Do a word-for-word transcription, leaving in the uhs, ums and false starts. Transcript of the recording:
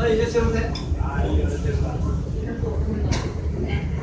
いらっしゃいませ。はい、いらっしゃいませ。